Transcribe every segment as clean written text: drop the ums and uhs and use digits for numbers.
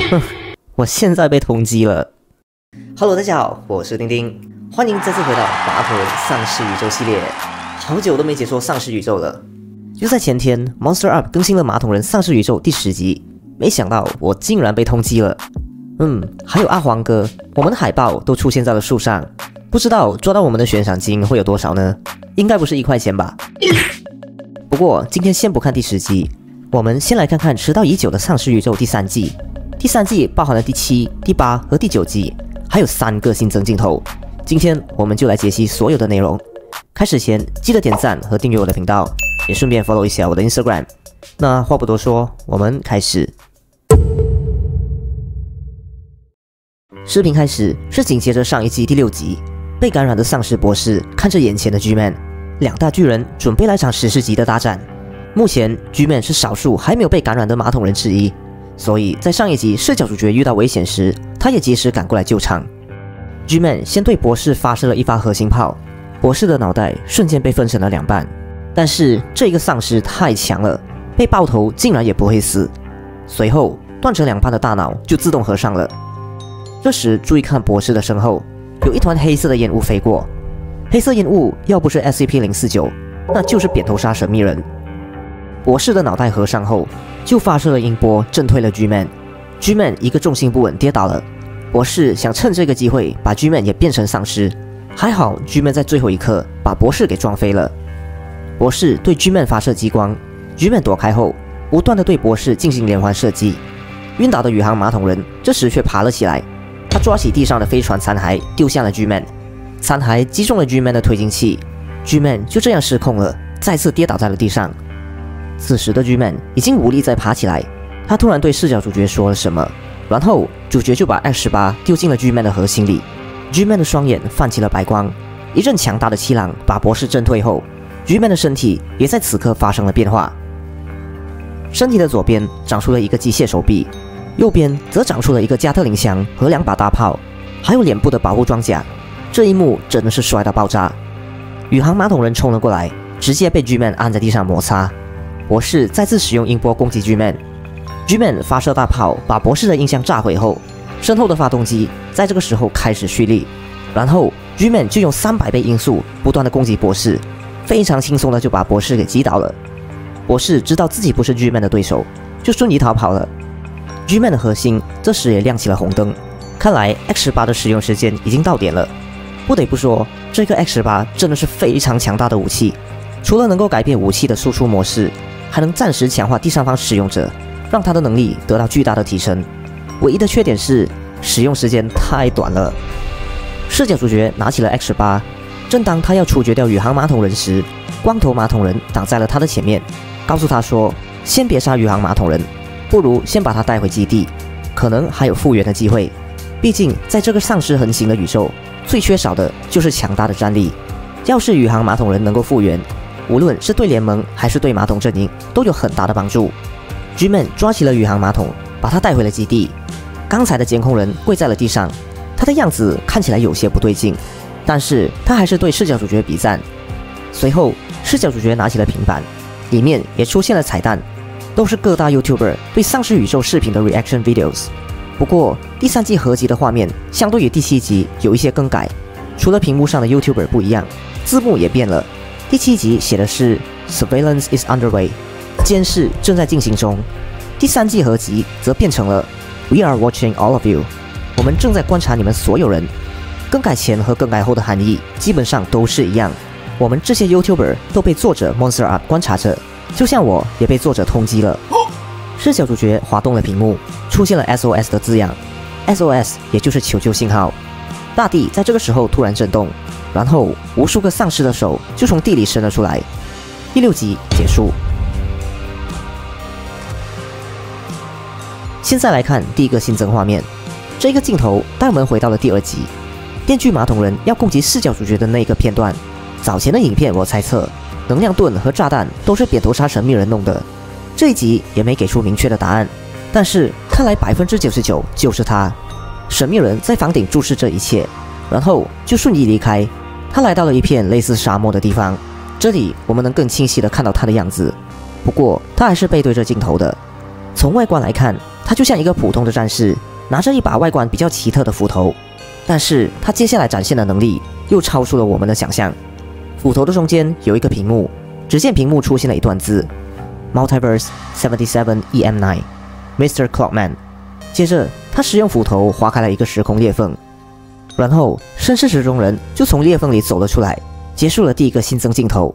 我现在被通缉了。Hello， 大家好，我是丁丁，欢迎再次回到马桶人丧尸宇宙系列。好久都没解说丧尸宇宙了。就在前天 ，Monster Up 更新了马桶人丧尸宇宙第10集，没想到我竟然被通缉了。还有阿黄哥，我们的海报都出现在了树上，不知道抓到我们的悬赏金会有多少呢？应该不是1块钱吧？不过今天先不看第10集，我们先来看看迟到已久的丧尸宇宙第3季。第3季包含了第7、第8和第9集，还有3个新增镜头。今天我们就来解析所有的内容。开始前记得点赞和订阅我的频道，也顺便 follow 一下我的 Instagram。那话不多说，我们开始。视频开始是紧接着上一季第6集，被感染的丧尸博士看着眼前的 G-Man， 2大巨人准备来场10级的大战。目前 G-Man 是少数还没有被感染的马桶人之一。所以在上一集视角主角遇到危险时，他也及时赶过来救场。G-Man 先对博士发射了一发核心炮，博士的脑袋瞬间被分成了2半。但是这个丧尸太强了，被爆头竟然也不会死。随后断成2半的大脑就自动合上了。这时注意看博士的身后，有一团黑色的烟雾飞过。黑色烟雾要不是 SCP-049， 那就是扁头鲨神秘人。博士的脑袋合上后，就发射了音波震退了 G-Man。G-Man 一个重心不稳跌倒了，博士想趁这个机会把 G-Man 也变成丧尸。还好 G-Man 在最后一刻把博士给撞飞了。博士对 G-Man 发射激光， G-Man 躲开后不断的对博士进行连环射击。晕倒的宇航马桶人这时却爬了起来，他抓起地上的飞船残骸丢向了 G-Man， 残骸击中了 G-Man 的推进器， G-Man 就这样失控了，再次跌倒在了地上。此时的 G-Man 已经无力再爬起来，他突然对视角主角说了什么，然后主角就把 X18 丢进了 G-Man 的核心里。G-Man 的双眼泛起了白光，一阵强大的气浪把博士震退后， G-Man 的身体也在此刻发生了变化。身体的左边长出了一个机械手臂，右边则长出了一个加特林枪和2把大炮，还有脸部的保护装甲。这一幕真的是帅到爆炸。宇航马桶人冲了过来，直接被 G-Man 按在地上摩擦。博士再次使用音波攻击 G-Man， 发射大炮把博士的音箱炸毁后，身后的发动机在这个时候开始蓄力，然后 G-Man 就用300倍音速不断的攻击博士，非常轻松的就把博士给击倒了。博士知道自己不是 G-Man 的对手，就瞬移逃跑了。G-Man 的核心这时也亮起了红灯，看来 X18 的使用时间已经到点了。不得不说，这个 X18 真的是非常强大的武器，除了能够改变武器的输出模式，还能暂时强化第三方使用者，让他的能力得到巨大的提升。唯一的缺点是使用时间太短了。视角主角拿起了 X18， 正当他要处决掉宇航马桶人时，光头马桶人挡在了他的前面，告诉他说先别杀宇航马桶人，不如先把他带回基地，可能还有复原的机会。毕竟在这个丧尸横行的宇宙，最缺少的就是强大的战力。要是宇航马桶人能够复原，无论是对联盟还是对马桶阵营都有很大的帮助。G-Man 抓起了宇航马桶，把他带回了基地。刚才的监控人跪在了地上，他的样子看起来有些不对劲，但是他还是对视角主角比赞。随后视角主角拿起了平板，里面也出现了彩蛋，都是各大 YouTuber 对丧尸宇宙视频的 reaction videos。 不过第3季合集的画面相对于第7集有一些更改，除了屏幕上的 YouTuber 不一样，字幕也变了。第7集写的是 Surveillance is underway， 监视正在进行中。第3季合集则变成了 We are watching all of you， 我们正在观察你们所有人。更改前和更改后的含义基本上都是一样。我们这些 YouTuber 都被作者 Monster Up 观察着，就像我也被作者通缉了。视角主角滑动了屏幕，出现了 SOS 的字样， SOS 也就是求救信号。大地在这个时候突然震动，然后无数个丧尸的手就从地里伸了出来。第6集结束。现在来看第一个新增画面，这个镜头带我们回到了第2集，电锯马桶人要攻击视角主角的那个片段。早前的影片我猜测，能量盾和炸弹都是扁头鲨神秘人弄的，这一集也没给出明确的答案，但是看来99%就是他。神秘人在房顶注视这一切，然后就瞬移离开。他来到了一片类似沙漠的地方，这里我们能更清晰地看到他的样子，不过他还是背对着镜头的。从外观来看， 他就像一个普通的战士，拿着一把外观比较奇特的斧头，但是他接下来展现的能力又超出了我们的想象。斧头的中间有一个屏幕，只见屏幕出现了一段字 Multiverse 77 EM9 Mr. Clockman。 接着他使用斧头划开了一个时空裂缝，然后绅士时钟人就从裂缝里走了出来，结束了第一个新增镜头。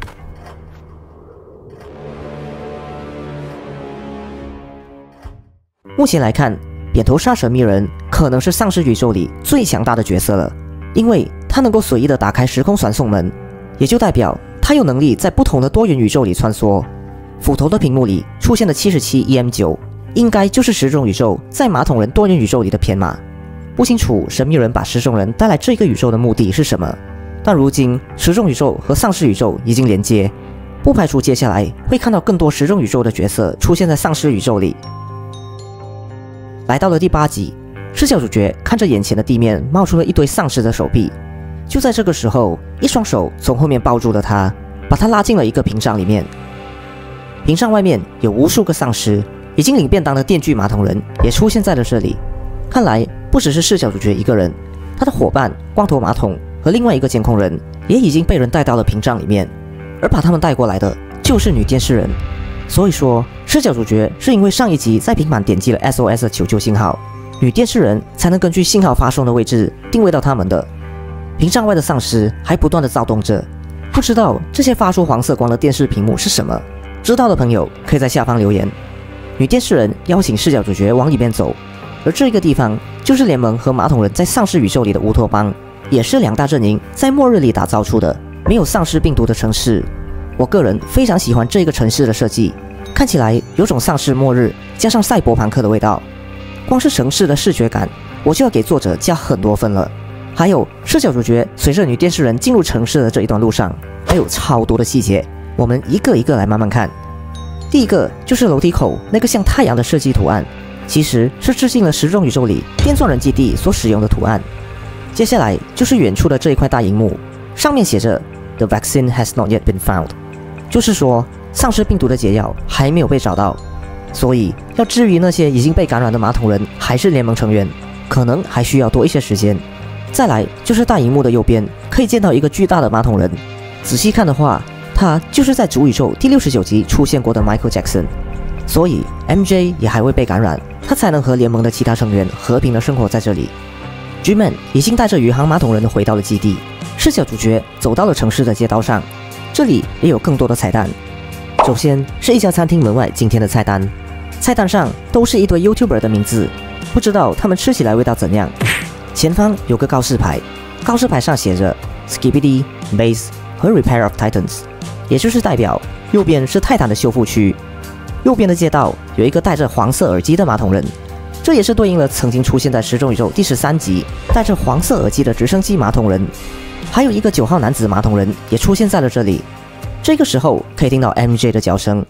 目前来看，扁头杀神秘人可能是丧尸宇宙里最强大的角色了，因为他能够随意的打开时空传送门，也就代表他有能力在不同的多元宇宙里穿梭。斧头的屏幕里出现的77 EM9， 应该就是时钟宇宙在马桶人多元宇宙里的编码。不清楚神秘人把时钟人带来这个宇宙的目的是什么，但如今时钟宇宙和丧尸宇宙已经连接，不排除接下来会看到更多时钟宇宙的角色出现在丧尸宇宙里。来到了第8集，视角主角看着眼前的地面冒出了一堆丧尸的手臂，就在这个时候，一双手从后面抱住了他，把他拉进了一个屏障里面。屏障外面有无数个丧尸，已经领便当的电锯马桶人也出现在了这里。看来不只是视角主角一个人，他的伙伴光头马桶和另外一个监控人也已经被人带到了屏障里面，而把他们带过来的就是女电视人。所以说，视角主角是因为上一集在平板点击了 SOS 的求救信号，女电视人才能根据信号发送的位置定位到他们的。屏障外的丧尸还不断的躁动着，不知道这些发出黄色光的电视屏幕是什么，知道的朋友可以在下方留言。女电视人邀请视角主角往里面走，而这个地方就是联盟和马桶人在丧尸宇宙里的乌托邦，也是两大阵营在末日里打造出的没有丧尸病毒的城市。我个人非常喜欢这个城市的设计，看起来有种丧尸末日加上赛博朋克的味道。光是城市的视觉感，我就要给作者加很多分了。还有视角主角随着女电视人进入城市的这一段路上，还有超多的细节，我们一个一个来慢慢看。第一个就是楼梯口那个像太阳的设计图案，其实是致敬了时钟宇宙里电钻人基地所使用的图案。接下来就是远处的这一块大荧幕，上面写着 The vaccine has not yet been found， 就是说丧尸病毒的解药还没有被找到，所以要治愈那些已经被感染的马桶人还是联盟成员，可能还需要多一些时间。再来就是大荧幕的右边可以见到一个巨大的马桶人，仔细看的话，他就是在主宇宙第69集出现过的 Michael Jackson， 所以 MJ 也还未被感染，他才能和联盟的其他成员和平的生活在这里。G-Man 已经带着宇航马桶人回到了基地，视角主角走到了城市的街道上，这里也有更多的彩蛋。首先是一家餐厅门外今天的菜单，菜单上都是一堆 YouTuber 的名字，不知道他们吃起来味道怎样。前方有个告示牌，告示牌上写着 Skibidi Base 和 Repair of Titans， 也就是代表右边是泰坦的修复区。右边的街道有一个戴着黄色耳机的马桶人，这也是对应了曾经出现在时钟宇宙第13集戴着黄色耳机的直升机马桶人。还有一个9号男子马桶人也出现在了这里，这个时候可以听到 MJ 的叫声，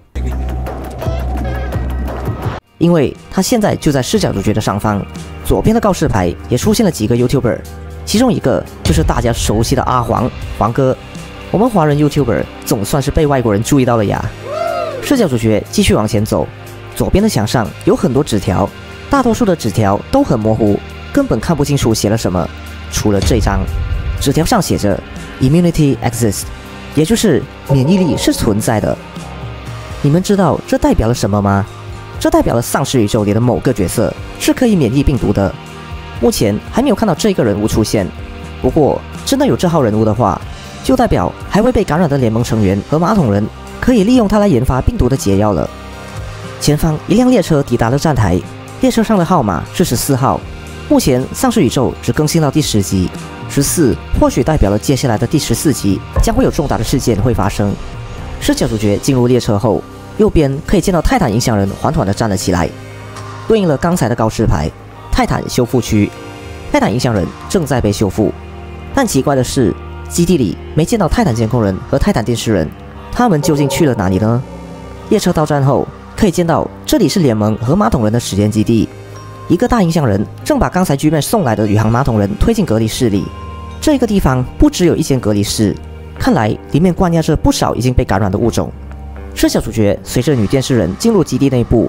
因为他现在就在视角主角的上方。左边的告示牌也出现了几个 YouTuber， 其中一个就是大家熟悉的阿黄哥。我们华人 YouTuber 总算是被外国人注意到了呀。视角主角继续往前走，左边的墙上有很多纸条，大多数的纸条都很模糊，根本看不清楚写了什么，除了这张纸条上写着 Immunity exists， 也就是免疫力是存在的。你们知道这代表了什么吗？这代表了丧尸宇宙里的某个角色是可以免疫病毒的。目前还没有看到这个人物出现，不过真的有这号人物的话，就代表还未被感染的联盟成员和马桶人可以利用它来研发病毒的解药了。前方一辆列车抵达了站台，列车上的号码是14号。目前丧尸宇宙只更新到第10集，14或许代表了接下来的第14集将会有重大的事件会发生。视角主角进入列车后，右边可以见到泰坦影响人缓缓地站了起来，对应了刚才的告示牌泰坦修复区。泰坦影响人正在被修复，但奇怪的是基地里没见到泰坦监控人和泰坦电视人，他们究竟去了哪里呢？列车到站后可以见到这里是联盟和马桶人的实验基地，一个大影响人正把刚才G-Man送来的宇航马桶人推进隔离室里。这个地方不只有一间隔离室，看来里面关押着不少已经被感染的物种。视角主角随着女电视人进入基地内部，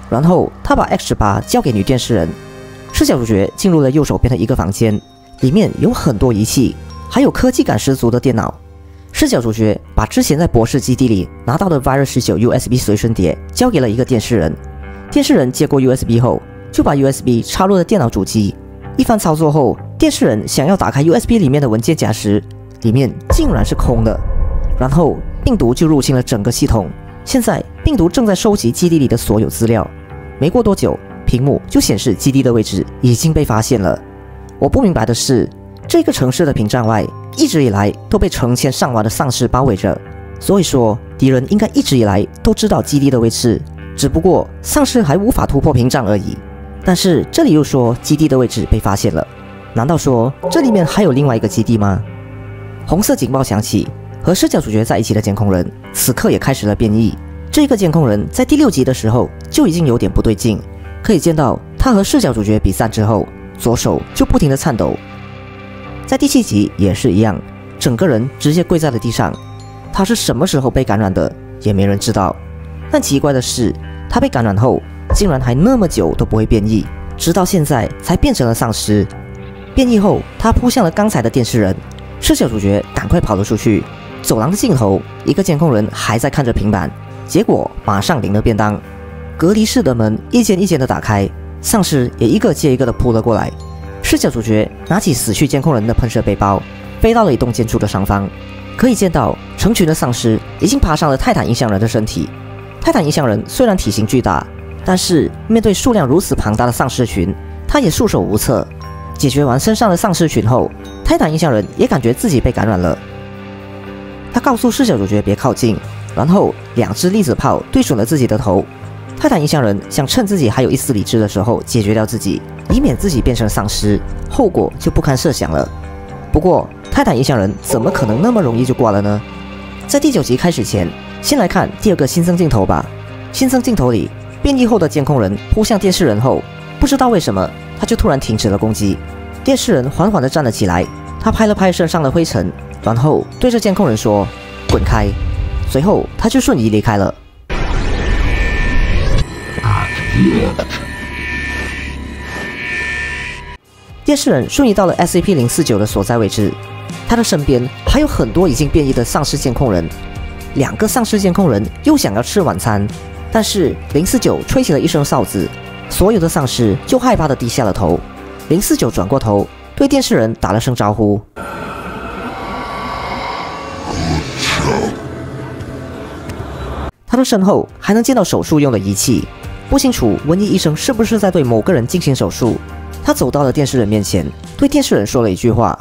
然后他把 X18交给女电视人。视角主角进入了右手边的一个房间，里面有很多仪器，还有科技感十足的电脑。视角主角把之前在博士基地里拿到的 Virus 19 USB 随身碟交给了一个电视人。电视人接过 USB 后，就把 USB 插入了电脑主机。一番操作后，电视人想要打开 USB 里面的文件夹时，里面竟然是空的。然后病毒就入侵了整个系统。现在病毒正在收集基地里的所有资料。没过多久，屏幕就显示基地的位置已经被发现了。我不明白的是，这个城市的屏障外一直以来都被成千上万的丧尸包围着，所以说敌人应该一直以来都知道基地的位置，只不过丧尸还无法突破屏障而已。但是这里又说基地的位置被发现了，难道说这里面还有另外一个基地吗？红色警报响起，和视角主角在一起的监控人此刻也开始了变异。这个监控人在第6集的时候就已经有点不对劲，可以见到他和视角主角比散之后，左手就不停地颤抖。在第7集也是一样，整个人直接跪在了地上。他是什么时候被感染的，也没人知道。但奇怪的是，他被感染后竟然还那么久都不会变异，直到现在才变成了丧尸。变异后，他扑向了刚才的电视人，视角主角赶快跑了出去。走廊的尽头，一个监控人还在看着平板，结果马上领了便当。隔离室的门一间一间的打开，丧尸也一个接一个的扑了过来。视角主角拿起死去监控人的喷射背包，飞到了一栋建筑的上方，可以见到成群的丧尸已经爬上了泰坦印象人的身体。泰坦印象人虽然体型巨大，但是面对数量如此庞大的丧尸群，他也束手无策。解决完身上的丧尸群后，泰坦印象人也感觉自己被感染了。他告诉视角主角别靠近，然后2支粒子炮对准了自己的头。泰坦印象人想趁自己还有一丝理智的时候解决掉自己，以免自己变成丧尸，后果就不堪设想了。不过泰坦印象人怎么可能那么容易就挂了呢？在第9集开始前，先来看第2个新增镜头吧。新增镜头里，变异后的监控人扑向电视人后，不知道为什么他就突然停止了攻击。电视人缓缓地站了起来，他拍了拍身上的灰尘，然后对着监控人说：“滚开！”随后他就瞬移离开了。电视人瞬移到了 SCP-049 的所在位置，他的身边还有很多已经变异的丧尸监控人。2个丧尸监控人又想要吃晚餐，但是049吹起了一声哨子，所有的丧尸就害怕地低下了头。049转过头，对电视人打了声招呼。他的身后还能见到手术用的仪器，不清楚瘟疫医生是不是在对某个人进行手术。他走到了电视人面前，对电视人说了一句话。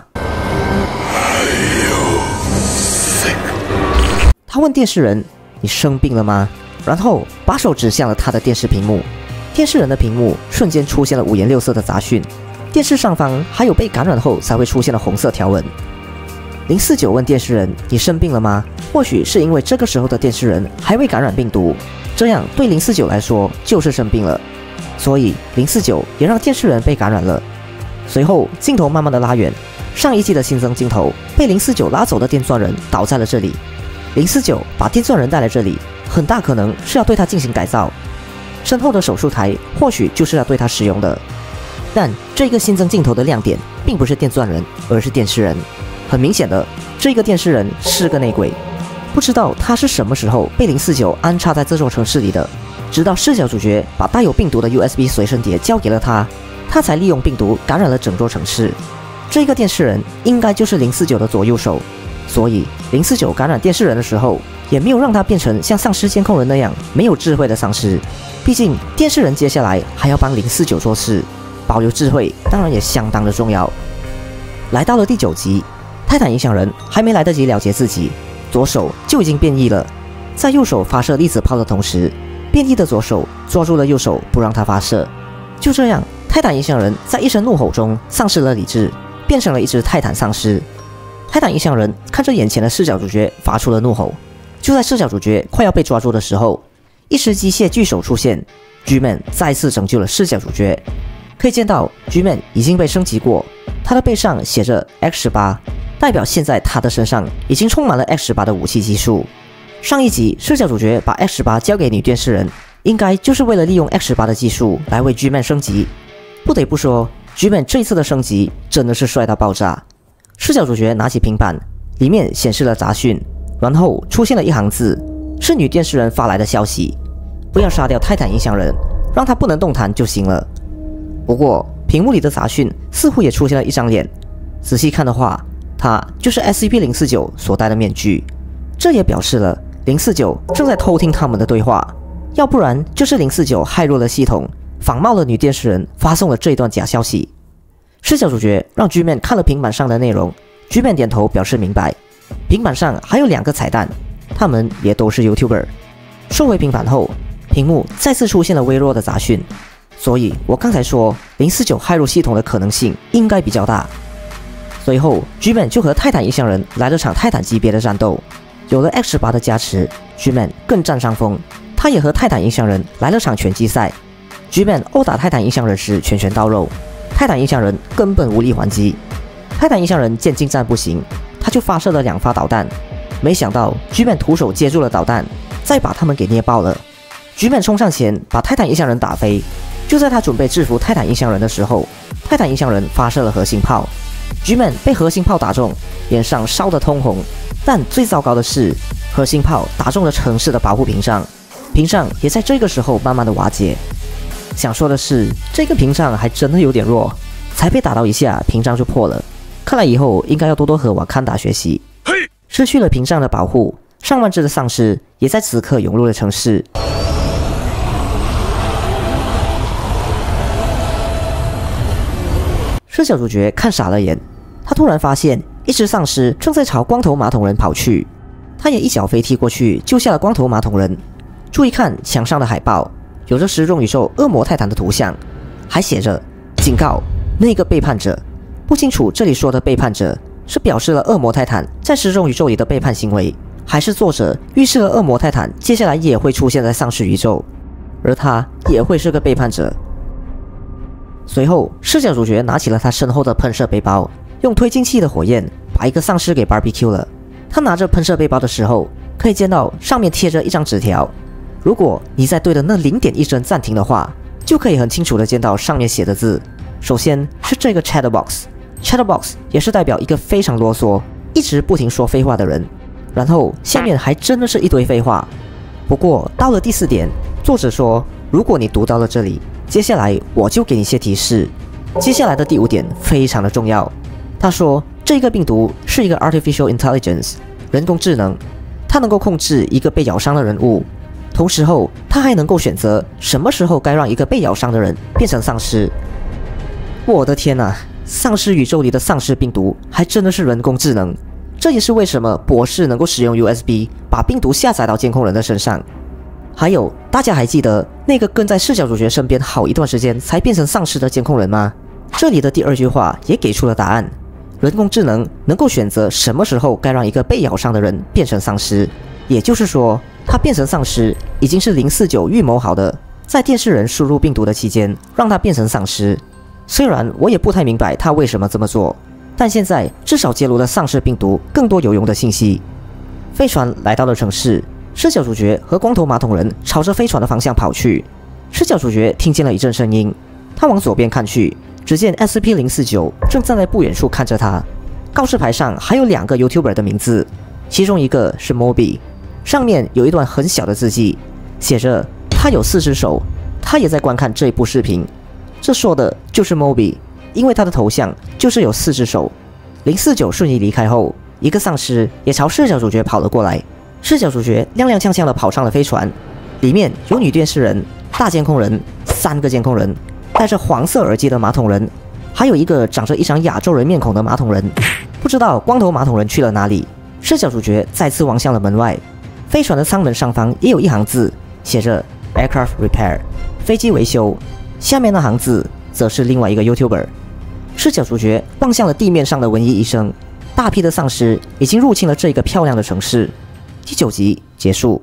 他问电视人：“你生病了吗？”然后把手指向了他的电视屏幕。电视人的屏幕瞬间出现了5颜6色的杂讯，电视上方还有被感染后才会出现的红色条纹。049问电视人：“你生病了吗？”或许是因为这个时候的电视人还未感染病毒，这样对049来说就是生病了，所以049也让电视人被感染了。随后镜头慢慢的拉远，上一季的新增镜头被049拉走的电钻人倒在了这里。049把电钻人带来这里，很大可能是要对他进行改造。身后的手术台或许就是要对他使用的。但这个新增镜头的亮点并不是电钻人，而是电视人。很明显的，这个电视人是个内鬼。不知道他是什么时候被049安插在这座城市里的，直到视角主角把带有病毒的 USB 随身碟交给了他，他才利用病毒感染了整座城市。这个电视人应该就是049的左右手，所以049感染电视人的时候，也没有让他变成像丧尸监控人那样没有智慧的丧尸。毕竟电视人接下来还要帮049做事，保留智慧当然也相当的重要。来到了第9集，泰坦影响人还没来得及了结自己，左手就已经变异了。在右手发射粒子炮的同时，变异的左手抓住了右手不让他发射。就这样，泰坦影响人在一声怒吼中丧失了理智，变成了一只泰坦丧尸。泰坦影响人看着眼前的视角主角发出了怒吼。就在视角主角快要被抓住的时候，一只机械巨手出现， G-Man 再次拯救了视角主角。可以见到 G-Man 已经被升级过，他的背上写着 X18， 代表现在他的身上已经充满了 X18 的武器技术。上一集视角主角把 X18 交给女电视人， 应该就是为了利用 X18 的技术来为 G-Man 升级。不得不说 ，G-Man 这一次的升级真的是帅到爆炸。视角主角拿起平板，里面显示了杂讯，然后出现了一行字，是女电视人发来的消息：不要杀掉泰坦影响人，让他不能动弹就行了。不过屏幕里的杂讯似乎也出现了一张脸，仔细看的话，它就是 SCP-049 所戴的面具。这也表示了049正在偷听他们的对话，要不然就是049骇入了系统，仿冒了女电视人，发送了这一段假消息。视角主角让 G-Man 看了平板上的内容 ，G-Man 点头表示明白。平板上还有2个彩蛋，他们也都是 YouTuber。收回平板后，屏幕再次出现了微弱的杂讯，所以我刚才说049骇入系统的可能性应该比较大。随后 G-Man 就和泰坦影响人来了场泰坦级别的战斗，有了 X18 的加持 ，G-Man 更占上风。他也和泰坦影响人来了场拳击赛 ，G-Man 殴打泰坦影响人时拳拳到肉，泰坦影响人根本无力还击。泰坦影响人见近战不行，他就发射了2发导弹，没想到 G-Man 徒手接住了导弹，再把他们给捏爆了。G-Man 冲上前把泰坦影响人打飞，就在他准备制服泰坦影响人的时候，泰坦影响人发射了核心炮。G-Man 被核心炮打中，脸上烧得通红，但最糟糕的是，核心炮打中了城市的保护屏障，屏障也在这个时候慢慢的瓦解。想说的是，这个屏障还真的有点弱，才被打到一下，屏障就破了。看来以后应该要多多和瓦坎达学习。失去了屏障的保护，上万只的丧尸也在此刻涌入了城市。视角主角看傻了眼，他突然发现一只丧尸正在朝光头马桶人跑去，他也一脚飞踢过去救下了光头马桶人。注意看墙上的海报，有着时钟宇宙恶魔泰坦的图像，还写着警告那个背叛者。不清楚这里说的背叛者是表示了恶魔泰坦在时钟宇宙里的背叛行为，还是作者预示了恶魔泰坦接下来也会出现在丧尸宇宙，而他也会是个背叛者。随后，视角主角拿起了他身后的喷射背包，用推进器的火焰把一个丧尸给 barbecue 了。他拿着喷射背包的时候，可以见到上面贴着一张纸条。如果你在对的那0.1帧暂停的话，就可以很清楚的见到上面写的字。首先是这个 Chatterbox 也是代表一个非常啰嗦、一直不停说废话的人。然后下面还真的是一堆废话。不过到了第4点，作者说，如果你读到了这里，接下来我就给你一些提示。接下来的第5点非常的重要。他说，这个病毒是一个 artificial intelligence 人工智能，它能够控制一个被咬伤的人物，同时后它还能够选择什么时候该让一个被咬伤的人变成丧尸。我的天哪，丧尸宇宙里的丧尸病毒还真的是人工智能。这也是为什么博士能够使用 USB 把病毒下载到监控人的身上。还有，大家还记得那个跟在视角主角身边好一段时间才变成丧尸的监控人吗？这里的第2句话也给出了答案。人工智能能够选择什么时候该让一个被咬伤的人变成丧尸，也就是说，他变成丧尸已经是049预谋好的，在电视人输入病毒的期间让他变成丧尸。虽然我也不太明白他为什么这么做，但现在至少揭露了丧尸病毒更多有用的信息。飞船来到了城市，视角主角和光头马桶人朝着飞船的方向跑去。视角主角听见了一阵声音，他往左边看去，只见 SCP-049 正站在不远处看着他。告示牌上还有2个 YouTuber 的名字，其中一个是 Moby， 上面有一段很小的字迹，写着他有4只手，他也在观看这部视频。这说的就是 Moby， 因为他的头像就是有4只手。049瞬移离开后，一个丧尸也朝视角主角跑了过来。视角主角踉踉跄跄地跑上了飞船，里面有女电视人、大监控人、3个监控人，戴着黄色耳机的马桶人，还有一个长着一张亚洲人面孔的马桶人。不知道光头马桶人去了哪里。视角主角再次望向了门外，飞船的舱门上方也有一行字，写着 Aircraft Repair 飞机维修，下面那行字则是另外一个 YouTuber。视角主角望向了地面上的文艺医生，大批的丧尸已经入侵了这个漂亮的城市。第9集结束。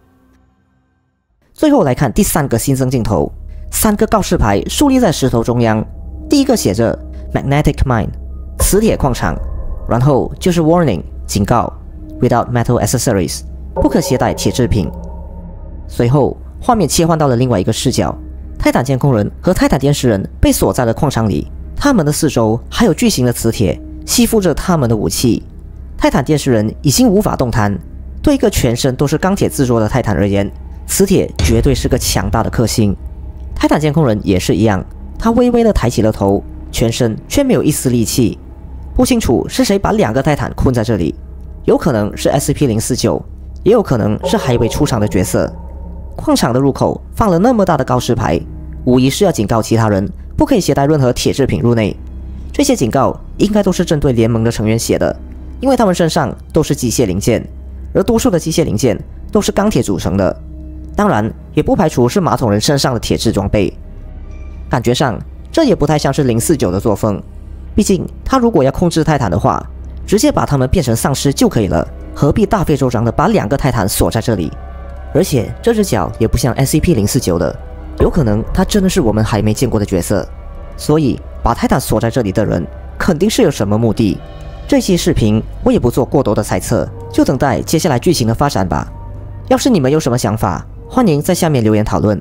最后来看第3个新增镜头，3个告示牌竖立在石头中央。第一个写着 Magnetic Mine 磁铁矿场，然后就是 Warning 警告 Without Metal Accessories 不可携带铁制品。随后画面切换到了另外一个视角，泰坦监控人和泰坦电视人被锁在了矿场里，他们的四周还有巨型的磁铁吸附着他们的武器。泰坦电视人已经无法动弹，对一个全身都是钢铁制作的泰坦而言，磁铁绝对是个强大的克星。泰坦监控人也是一样，他微微地抬起了头，全身却没有一丝力气。不清楚是谁把2个泰坦困在这里，有可能是 SCP-049，也有可能是还未出场的角色。矿场的入口放了那么大的告示牌，无疑是要警告其他人不可以携带任何铁制品入内。这些警告应该都是针对联盟的成员写的，因为他们身上都是机械零件，而多数的机械零件都是钢铁组成的。当然，也不排除是马桶人身上的铁制装备。感觉上，这也不太像是049的作风。毕竟，他如果要控制泰坦的话，直接把他们变成丧尸就可以了，何必大费周章的把2个泰坦锁在这里？而且，这只脚也不像 SCP-049的，有可能他真的是我们还没见过的角色。所以，把泰坦锁在这里的人，肯定是有什么目的。这期视频我也不做过多的猜测，就等待接下来剧情的发展吧。要是你们有什么想法，欢迎在下面留言讨论。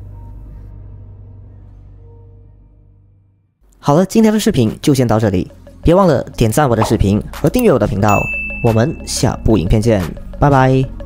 好了，今天的视频就先到这里，别忘了点赞我的视频和订阅我的频道。我们下部影片见，拜拜。